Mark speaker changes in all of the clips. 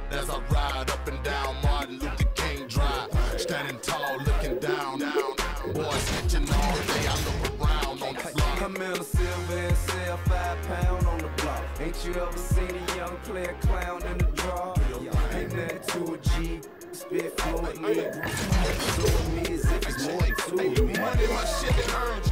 Speaker 1: as I ride up and down Martin Luther King Drive. Standing tall, looking down. Boys snitching all day, I look around on the floor.
Speaker 2: I'm in a silver and sell 5 pound on the block. Ain't you ever seen a young player clown in the draw? Ain't nothing to a G. Spit fluently. So me as if it's more than 2 of me.
Speaker 1: Money, my shit is urgent.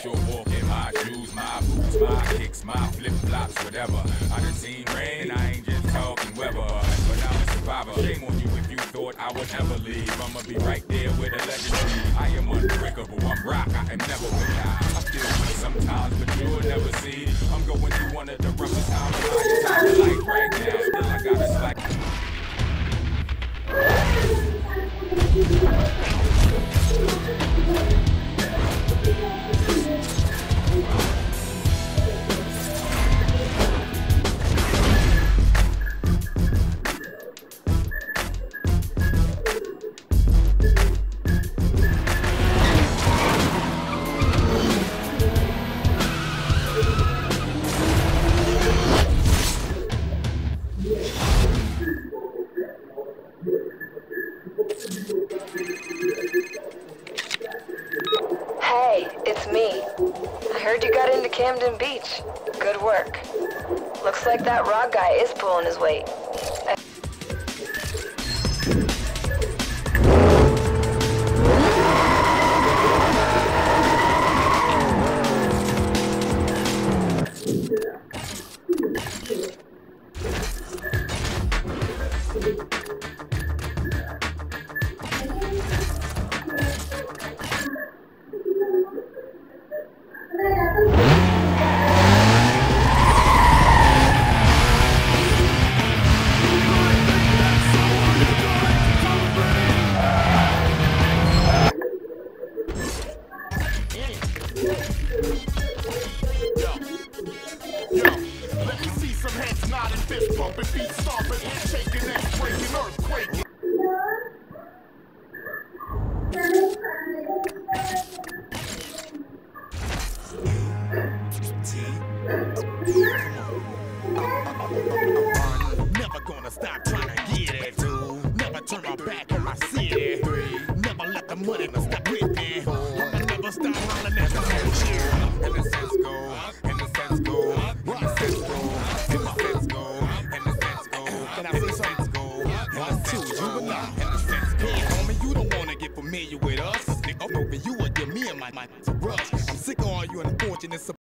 Speaker 3: short walk in my shoes, my boots, my kicks, my flip-flops, whatever. I done seen rain, I ain't just talking weather. But I'm a survivor, shame on you if you thought I would ever leave. I'ma be right there with a legacy. I am unbreakable, I'm rock, I am never with I feel weak sometimes, but you'll never see. I'm going through one of the roughest times of life right now. Still I got a slack.
Speaker 4: Hey, it's me. I heard you got into Camden Beach. Good work. Looks like that rock guy is pulling his weight.
Speaker 1: Let me see some heads nodding, fist pumping, feet stomping, shaking, ass breaking, earthquaking.
Speaker 5: Never gonna stop trying to get it, dude. Never turn my back on my city. Never let the money stop with me. I'ma never stop hollering at the whole cheer. And the sense go, and the sense go, and the sense go, and the sense go, and the sense go. Can I say something? Go, one, two, juvenile, and the sense go. Homie, you don't wanna get familiar with us. Nigga, over you or give me and my to rush. I'm sick of all you unfortunate.